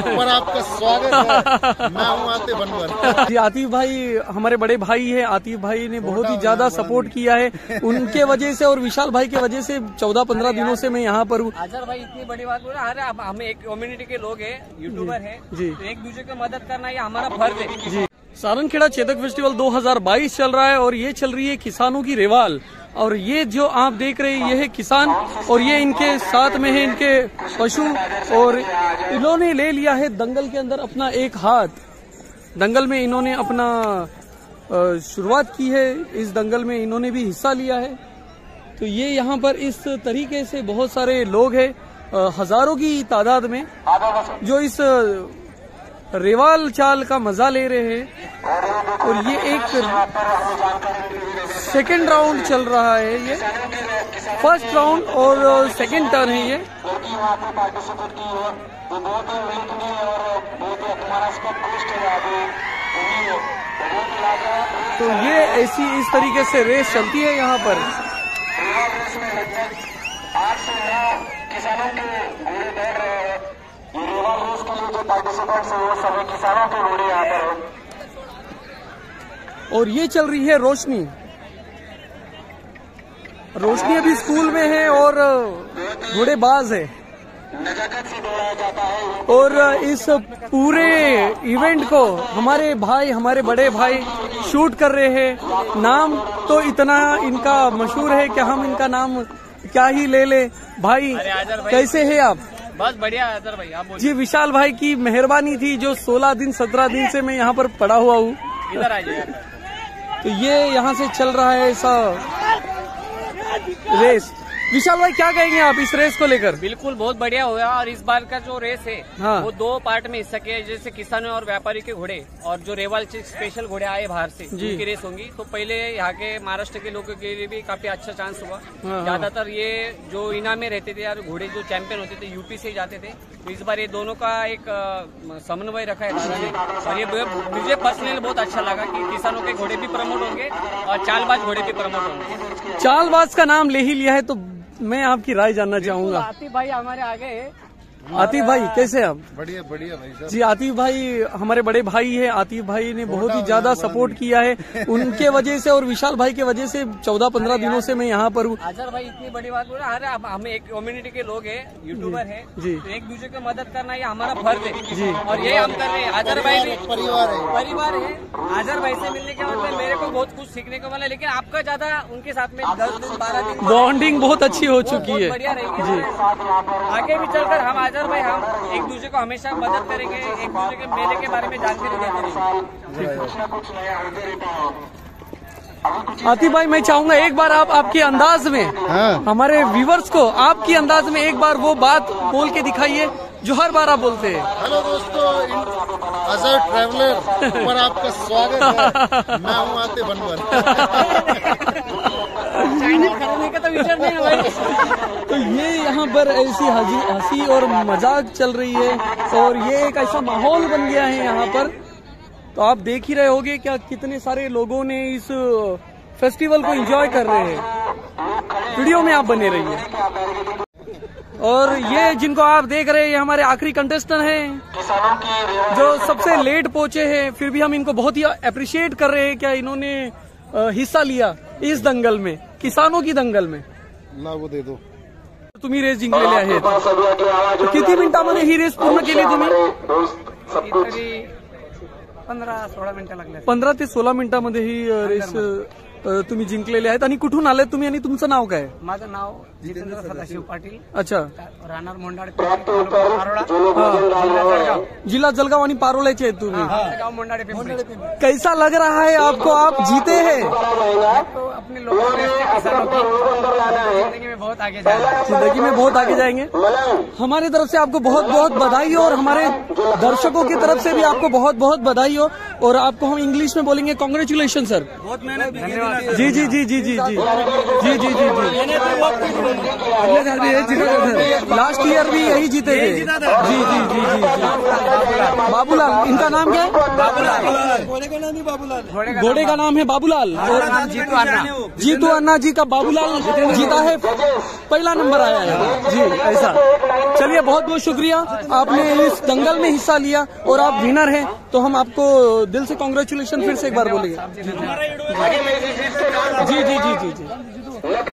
पर आपका स्वागत है। मैं हूँ आतिफ अनवर जी। आतिफ भाई हमारे बड़े भाई है। आतिफ भाई ने बहुत ही ज्यादा सपोर्ट किया है उनके वजह से और विशाल भाई के वजह से 14-15 दिनों से मैं यहाँ पर हूँ। अजहर भाई इतनी बड़ी बात बोल रहे हैं, हम एक कम्युनिटी के लोग हैं, यूट्यूबर हैं जी, तो एक दूसरे की मदद करना ये हमारा फर्ज है जी। सारनखेड़ा चेतक फेस्टिवल 2022 चल रहा है और ये चल रही है किसानों की रेवाल। और ये जो आप देख रहे हैं ये है किसान और ये इनके साथ में है इनके पशु। और इन्होंने ले लिया है दंगल के अंदर अपना एक हाथ। दंगल में इन्होंने अपना शुरुआत की है, इस दंगल में इन्होंने भी हिस्सा लिया है। तो ये यहाँ पर इस तरीके से बहुत सारे लोग हैं, हजारों की तादाद में, जो इस रेवाल चाल का मजा ले रहे हैं। और ये एक सेकेंड राउंड चल रहा है, ये फर्स्ट राउंड और सेकेंड टर्न है ये। तो ये ऐसी इस तरीके से रेस चलती है यहाँ पर। किसानों के घोड़े दौड़ रहे हैं। ये रेवाल रेस के लिए जो पार्टिसिपेंट्स हैं वो सभी किसानों के घोड़े यहाँ पर हैं। और ये चल रही है रोशनी। रोशनी अभी स्कूल में है और घोड़ेबाज है। नजाकत से दौड़ाया जाता है। और इस पूरे इवेंट को हमारे भाई, हमारे बड़े भाई शूट कर रहे हैं। नाम तो इतना इनका मशहूर है कि हम इनका नाम क्या ही ले ले। भाई कैसे हैं आप? बस बढ़िया अजहर भाई, आप जी। विशाल भाई की मेहरबानी थी जो 16-17 दिन से मैं यहाँ पर पड़ा हुआ हूँ। इधर आ जाइए। तो ये यहाँ से चल रहा है ऐसा रेस। विशाल भाई क्या कहेंगे आप इस रेस को लेकर? बिल्कुल बहुत बढ़िया हुआ। और इस बार का जो रेस है हाँ, वो 2 पार्ट में हिस्सा किया, जैसे किसानों और व्यापारी के घोड़े और जो रेवाल स्पेशल घोड़े आए बाहर से उनकी रेस होंगी। तो पहले यहाँ के महाराष्ट्र के लोगों के लिए भी काफी अच्छा चांस हुआ। ज्यादातर ये जो इनामे रहते थे यार, घोड़े जो चैंपियन होते थे यूपी से जाते थे। तो इस बार ये दोनों का एक समन्वय रखा है दादा ने। और ये मुझे पर्सनली बहुत अच्छा लगा कि किसानों के घोड़े भी प्रमोट होंगे और चालबाज घोड़े भी प्रमोट होंगे। चालबाज का नाम ले ही लिया है तो मैं आपकी राय जानना चाहूंगा। आतिफ भाई हमारे आगे है। आतिफ भाई कैसे हैं आप? बढ़िया बढ़िया भाई साहब। जी। आतिफ भाई हमारे बड़े भाई है। आतिफ भाई ने बहुत ही ज्यादा सपोर्ट किया है उनके वजह से और विशाल भाई के वजह से 14-15 दिनों से मैं यहाँ पर हूँ। अजहर भाई इतनी बड़ी बात बोल रहे हैं, हम एक कम्युनिटी के लोग हैं, यूट्यूबर हैं जी, तो एक दूसरे की मदद करना ये हमारा फर्ज है जी। और ये हम कर रहे हैं। अजहर भाई भी परिवार है। अजहर भाई से मिलने के बाद में मेरे को बहुत कुछ सीखने को मिला, लेकिन आपका ज्यादा उनके साथ में 10 दिन 12 दिन बॉन्डिंग बहुत अच्छी हो चुकी है। बढ़िया रहेगी जी। आगे भी चलकर हम अजहर भाई हम एक दूसरे को हमेशा मदद करेंगे, एक दूसरे के मेले के बारे में जानकारी देते रहेंगे। आतिफ भाई मैं चाहूंगा एक बार आप आपके अंदाज में हमारे व्यूवर्स को आपकी अंदाज में एक बार वो बात बोल के दिखाइए जो हर बार आप बोलते हैं। हेलो दोस्तों, अजहर ट्रैवलर पर आपका स्वागत है। मैं हूँ आतिफ अनवर चैनल खरीदने का तो विचार नहीं है भाई। तो ये यहाँ पर ऐसी हंसी और मजाक चल रही है और ये एक ऐसा माहौल बन गया है यहाँ पर। तो आप देख ही रहे होंगे क्या कितने सारे लोगों ने इस फेस्टिवल को एंजॉय कर रहे हैं। वीडियो में आप बने रहिए। और ये जिनको आप देख रहे हैं ये हमारे आखिरी कंटेस्टेंट हैं जो सबसे लेट पहुंचे हैं, फिर भी हम इनको बहुत ही अप्रिशिएट कर रहे हैं क्या इन्होंने हिस्सा लिया इस दंगल में, किसानों की दंगल में। ला वो दे दो। तुम्ही रेस जिंकलेली आहे। किती मिनिटांमध्ये ही रेस पूर्ण केली तुम्ही? 15-16 मिनिटं लागले। 15 ते 16 मिनिटांमध्ये ही रेस तुम्ही जिंकलेले आहेत। आणि कुठून आले तुम्ही आणि तुमचं नाव काय? माझं नाव जितेंद्र सदाशिव पाटील। अच्छा। राहणार मोंडाड, जिला जलगांव आणि पारोल्याचे आहेत तुम्ही। गाँव मोंडाड। कैसा लग रहा है आपको? आप जीते हैं तो अपने लोगों जिंदगी में बहुत आगे जाएंगे। जिंदगी में बहुत आगे जाएंगे। हमारी तरफ से आपको बहुत बहुत बधाई हो और हमारे दर्शकों की तरफ से भी आपको बहुत बहुत बधाई हो। और आपको हम इंग्लिश में बोलेंगे कांग्रेचुलेशन सर। बहुत मेहनत की। जी जी जी जी जी जी जी जी जी जी। अगले साल भी यही जीता था, लास्ट ईयर भी यही जीते थे। जी जी जी जी जी। बाबूलाल, इनका नाम क्या है? बाबूलाल। घोड़े का नाम है बाबूलाल। और जीतू अन्ना जी का बाबूलाल जीता है पहला नंबर आया है जी। ऐसा चलिए, बहुत बहुत शुक्रिया, आपने इस दंगल में हिस्सा लिया और आप विनर हैं, तो हम आपको दिल से कांग्रेचुलेशन फिर से एक बार बोलेंगे। जी जी जी जी जी।